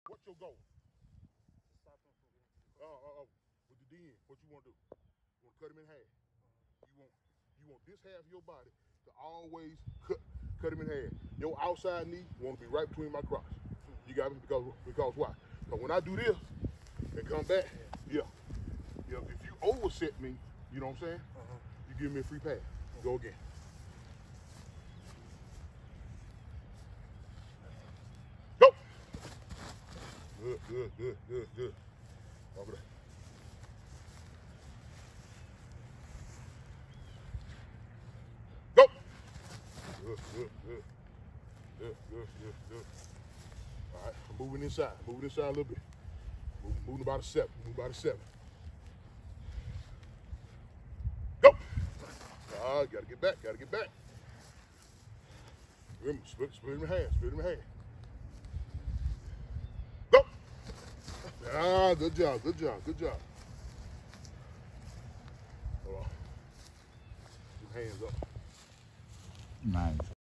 What's your goal? To stop him from getting to the cross. With the DN, what you want to do? You want to cut him in half. You want this half of your body to always cut him in half. Your outside knee want to be right between my crotch. You got me? Because why? Because when I do this and come back, yeah. If you overset me, you know what I'm saying? You give me a free pass. Go again. Go. Good. Over there. Go. Good. All right, I'm moving inside a little bit. Moving about a 7. Go. Gotta get back. Remember, split him in half. Go. Good job. Hold on. Hands up. Nice.